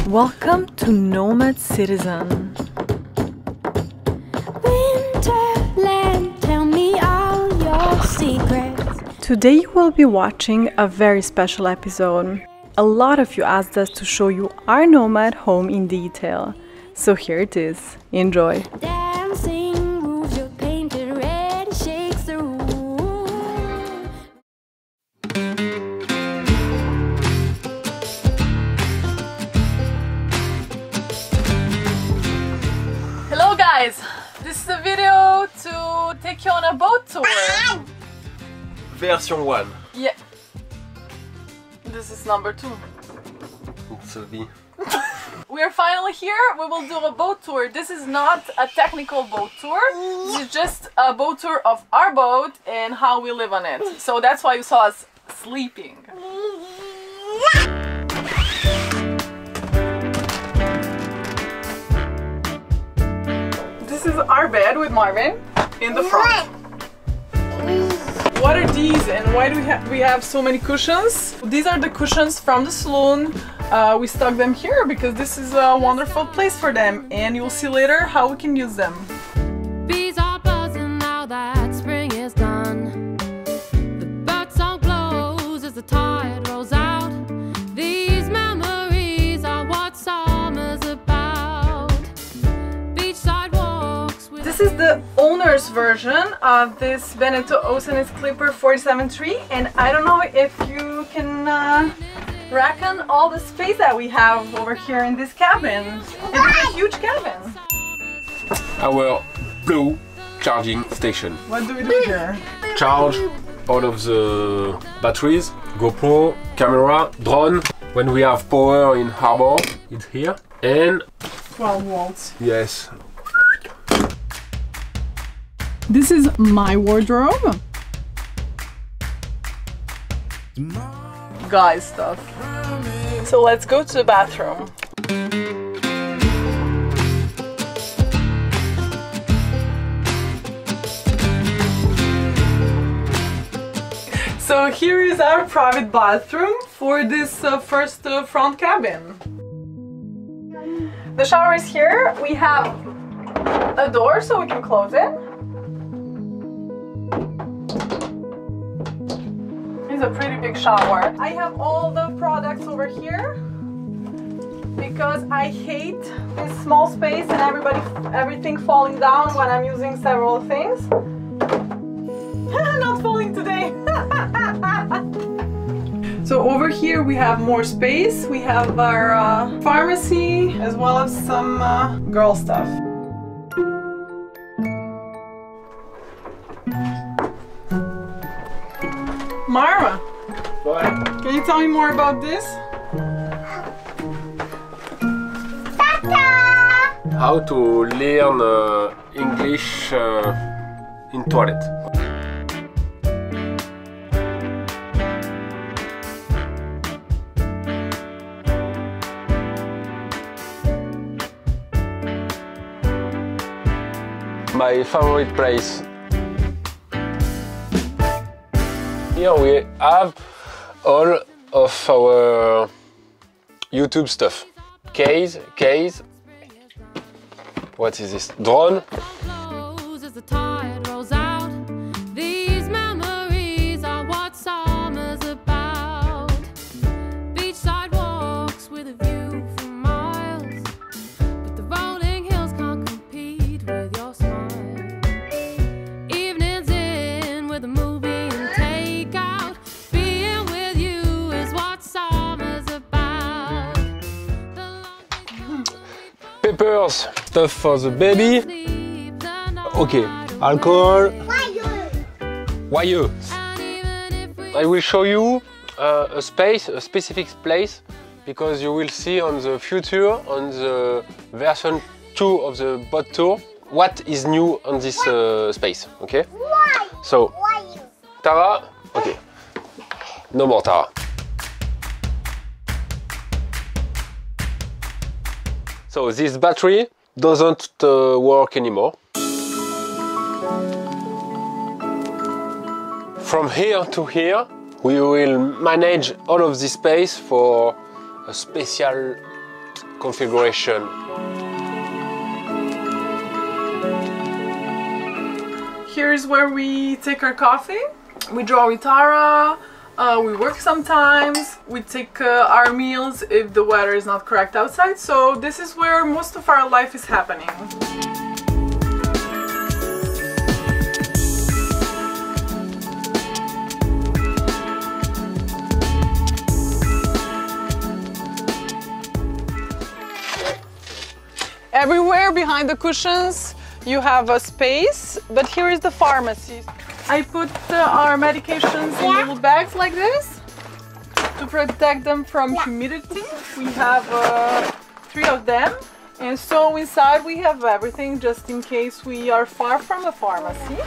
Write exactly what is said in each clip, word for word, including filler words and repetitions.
Welcome to Nomad Citizen. Winterland, tell me all your secrets. Today you will be watching a very special episode. A lot of you asked us to show you our nomad home in detail. So here it is. Enjoy. Dancing roofs, your painted red shakes the room. Hello guys! This is a video to take you on a boat tour. Version one. Yeah. This is number two. It's a V. We are finally here. We will do a boat tour. This is not a technical boat tour. This is just a boat tour of our boat and how we live on it. So that's why you saw us sleeping. This is our bed with Marvin in the front. What are these and why do we, ha we have so many cushions? These are the cushions from the saloon. Uh, we stuck them here because this is a wonderful place for them, and you'll see later how we can use them. Bees are buzzing now that spring is done. The bird song glows as the tide rolls out. These memories are what summer's about. Beachside walks with This is the owner's version of this Veneto Oceanis Clipper forty-seven three, and I don't know if you can uh, reckon all the space that we have over here in this cabin. It is a huge cabin. Our Blue charging station. What do we do here? Charge all of the batteries, GoPro, camera, drone. When we have power in harbor, it's here. And twelve volts. yes, This is my wardrobe. Guy stuff. So let's go to the bathroom. So here is our private bathroom for this uh, first uh, front cabin. The shower is here. We have a door so we can close it. It's a pretty big shower. I have all the products over here because I hate this small space and everybody, everything falling down when I'm using several things. Not falling today. So over here we have more space. We have our uh, pharmacy as well as some uh, girl stuff. Mara, what? can you tell me more about this? How to learn uh, English uh, in toilet. My favorite place. Here we have all of our YouTube stuff. Case, case. What is this? Drone. flows as the tide rolls out. These memories are what summer's about. Beachside walks with a view for miles, but the rolling hills can't compete with your smile. Evenings in with a movie and takeout. Being with you is what summer's about. Peppers. Stuff for the baby. Okay. Alcohol. Wire. I will show you uh, a space, a specific place, because you will see on the future, on the version two of the boat tour, what is new on this uh, space. Okay? So, Tara. Okay. No more Tara. So this battery doesn't uh, work anymore. From here to here, we will manage all of this space for a special configuration. Here's where we take our coffee. We draw with Tara, uh, we work sometimes, we take uh, our meals if the weather is not correct outside. So this is where most of our life is happening. Everywhere behind the cushions you have a space, but here is the pharmacy. I put uh, our medications in little bags like this to protect them from humidity. We have uh, three of them, and so inside we have everything just in case we are far from the pharmacy.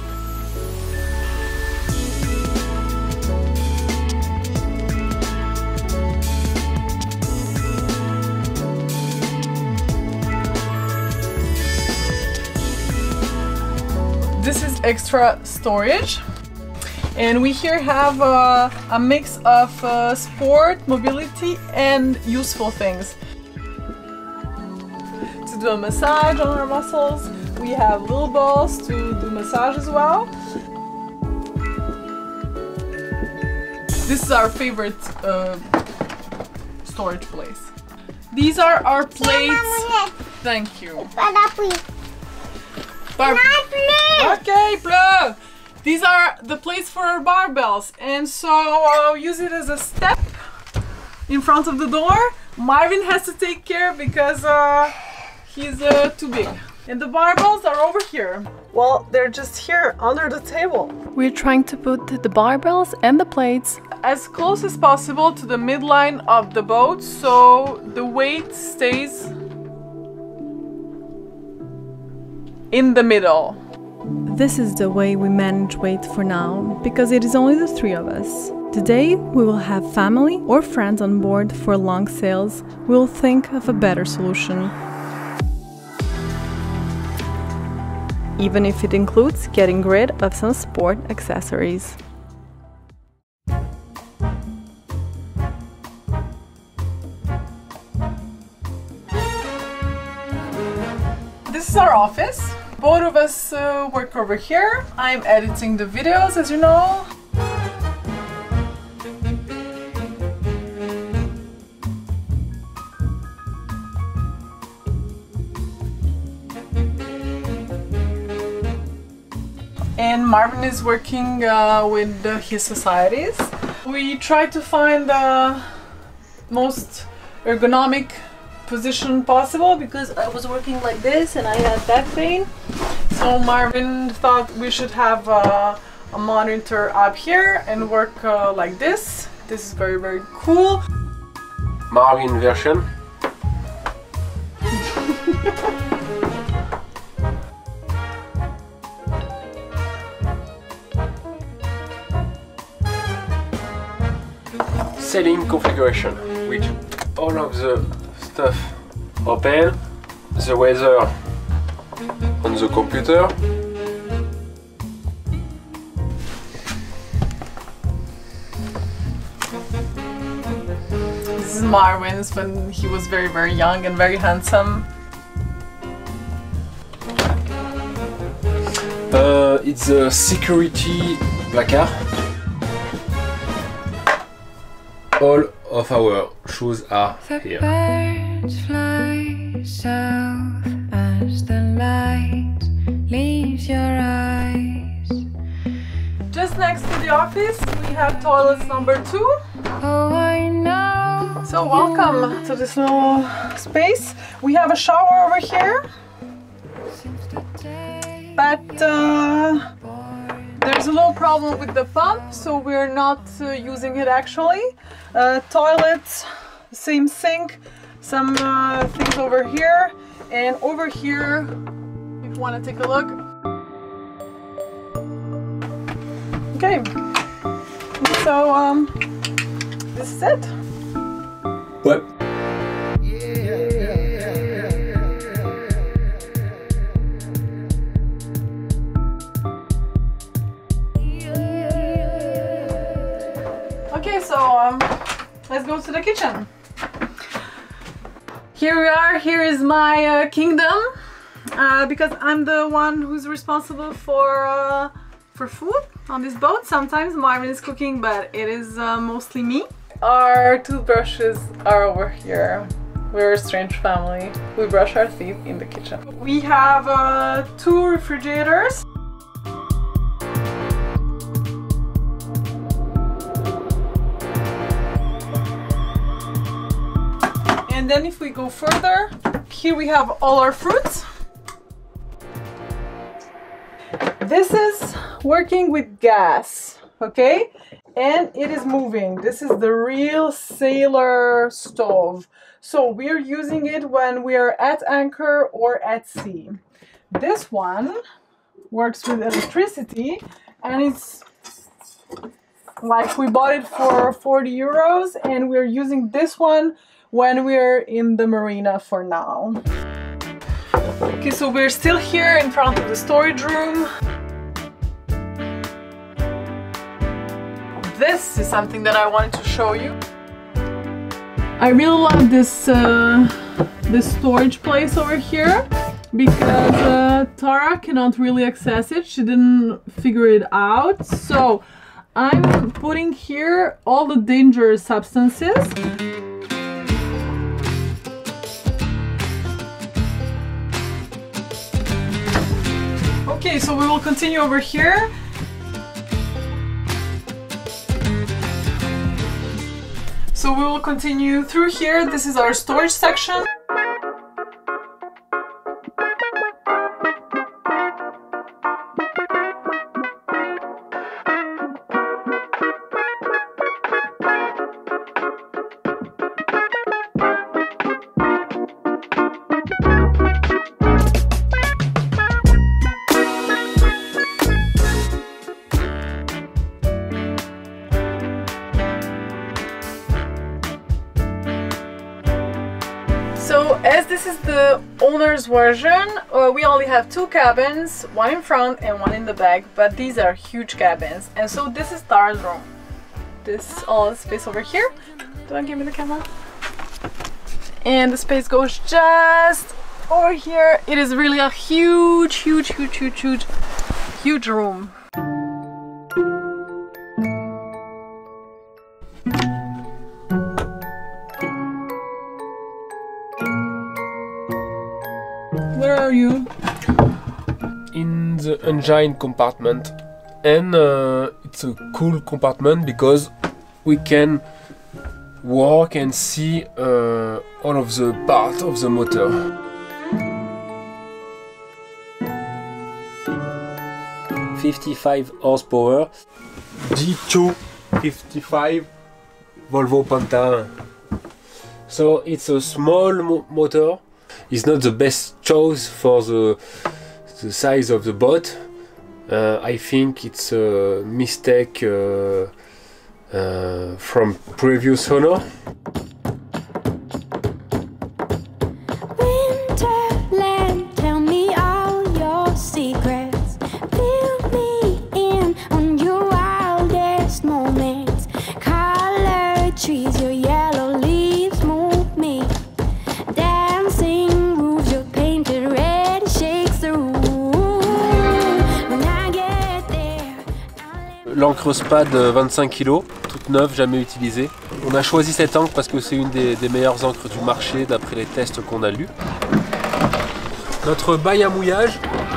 This is extra storage, and we here have uh, a mix of uh, sport, mobility and useful things. To do a massage on our muscles, we have little balls to do massage as well. This is our favorite uh, storage place. These are our plates. Thank you. Bar okay, pleu. These are the plates for our barbells, and so I'll use it as a step in front of the door. Marvin has to take care because uh, he's uh, too big. And the barbells are over here. Well, they're just here under the table. We're trying to put the barbells and the plates as close as possible to the midline of the boat so the weight stays in the middle. This is the way we manage weight for now, because it is only the three of us. Today we will have family or friends on board for long sails. We'll think of a better solution. Even if it includes getting rid of some sport accessories. This is our office. Both of us uh, work over here. I'm editing the videos, as you know. And Marvin is working uh, with uh, his societies. We try to find the most ergonomic position possible because I was working like this and I had back pain. So Marvin thought we should have uh, a monitor up here and work uh, like this. This is very, very cool. Marvin version. Sailing configuration with all of the stuff open, the weather on the computer. This is Marvin's when he was very, very young and very handsome. Uh, it's a security placard. All of our shoes are here. Birds fly south as the light leaves your eyes. Just next to the office, we have toilets number two. Oh, I know. So welcome to this little space. We have a shower over here, but uh, there's a little problem with the pump, so we're not uh, using it actually. Uh, toilets, same sink, some uh, things over here, and over here, if you want to take a look. Okay, so um, this is it. What? Okay, so um, let's go to the kitchen. Here we are, here is my uh, kingdom, uh, because I'm the one who's responsible for uh, for food on this boat. Sometimes Marvin is cooking, but it is uh, mostly me. Our toothbrushes are over here. We're a strange family. We brush our teeth in the kitchen. We have uh, two refrigerators. And then if we go further, here we have all our fruits. This is working with gas, okay? And it is moving. This is the real sailor stove. So we're using it when we are at anchor or at sea. This one works with electricity, and it's like we bought it for forty euros, and we're using this one when we're in the marina for now. Okay, so we're still here in front of the storage room. This is something that I wanted to show you. I really love this uh, this storage place over here because uh, Tara cannot really access it. She didn't figure it out. So I'm putting here all the dangerous substances. Okay, so we will continue over here. So we will continue through here. This is our storage section. So as this is the owner's version, uh, we only have two cabins, one in front and one in the back, but these are huge cabins. And so this is Tara's room. This all space over here. Do you give me the camera? And the space goes just over here. It is really a huge, huge, huge, huge, huge, huge room. Where are you? In the engine compartment, and uh, it's a cool compartment because we can walk and see uh, all of the part of the motor. fifty-five horsepower, G two fifty-five Volvo Penta. So it's a small mo motor. It's not the best choice for the, the size of the boat. Uh, I think it's a mistake uh, uh, from previous owner. Winterland, tell me all your secrets. Fill me in on your wildest moments. Colored trees, your yellow leaves move me. Dancing roofs, your painted red shakes the room. When I get there, L'ancre Spad vingt-cinq kilos, toute neuve, jamais utilisée. On a choisi cette encre parce que c'est une des, des meilleures encres du marché d'après les tests qu'on a lus. Notre bail à mouillage.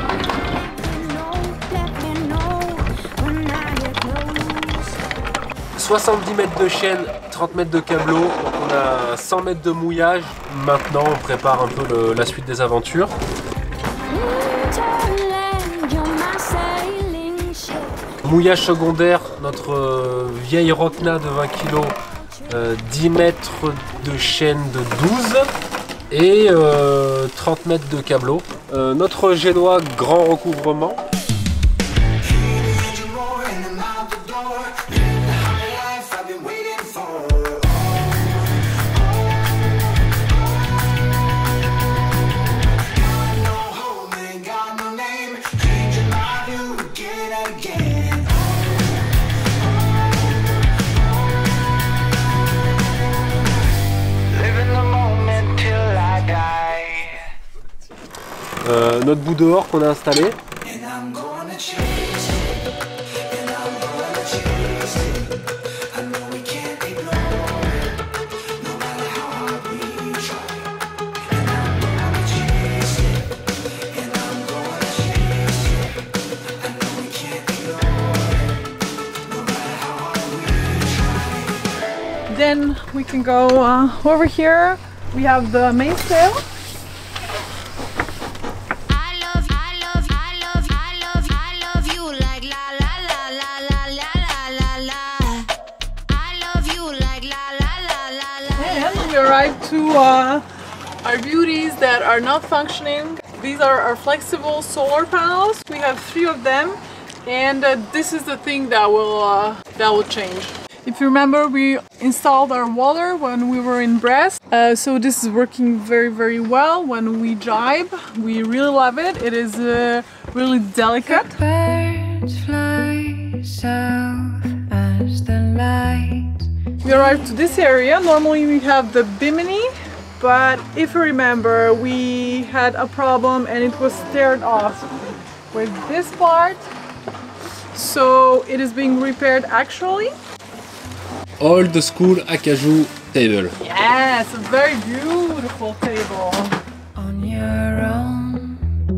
soixante-dix mètres de chaîne, trente mètres de câbleau, donc on a cent mètres de mouillage. Maintenant on prépare un peu le, la suite des aventures. Mouillage secondaire, notre euh, vieille Rockna de vingt kilos, euh, dix mètres de chaîne de douze et euh, trente mètres de câbleau. Euh, notre génois grand recouvrement. Living the moment till I euh, notre bout dehors qu'on a installé. Then we can go uh, over here. We have the mainsail. I love, I love, I love, I love, I love you like la la la la la la la la. I love you like la la la la la. And we arrived to uh, our beauties that are not functioning. These are our flexible solar panels. We have three of them, and uh, this is the thing that will uh, that will change. If you remember, we installed our water when we were in Brest, uh, so this is working very very well when we jibe. We really love it. It is uh, really delicate. Birds fly south as the light. We arrived to this area. Normally we have the bimini, but if you remember, we had a problem and it was teared off with this part, so it is being repaired actually. Old school acajou table. Yes, a very beautiful table. On your own,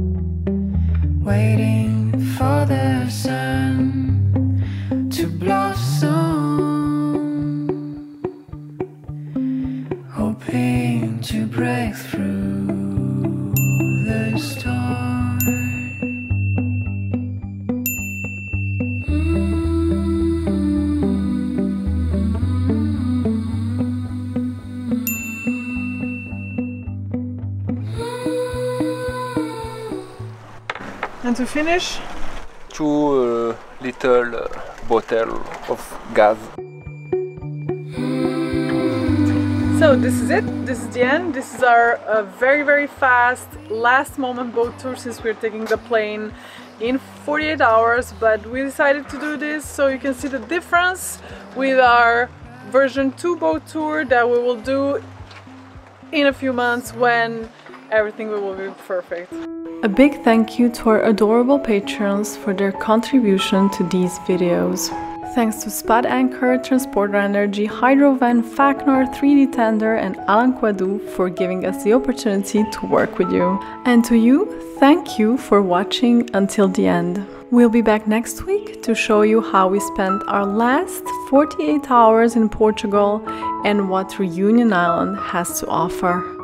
waiting for the sun to blossom, hoping to break through the storm. And to finish, Two uh, little uh, bottle of gas. so this is it. This is the end. This is our uh, very very fast last moment boat tour, since we're taking the plane in forty-eight hours, but we decided to do this so you can see the difference with our version two boat tour that we will do in a few months when everything will be perfect. A big thank you to our adorable patrons for their contribution to these videos. Thanks to Spud Anchor, Transporter Energy, Hydrovan, Facnor, three D Tender and Alan Quadou for giving us the opportunity to work with you. And to you, thank you for watching until the end. We'll be back next week to show you how we spent our last forty-eight hours in Portugal and what Reunion Island has to offer.